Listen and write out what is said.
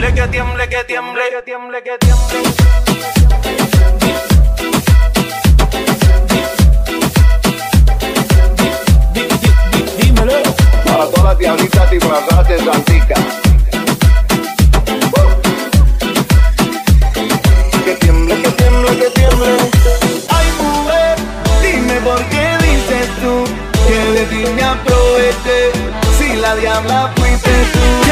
que tiemble, que tiemble, que tiemble, que tiemble. Para todas las diablitas disfrazadas de santica. Que tiemble, que tiemble, que tiemble. Ay, mujer, dime por qué dices tú que de ti me aproveché. Si la diabla fuiste tú.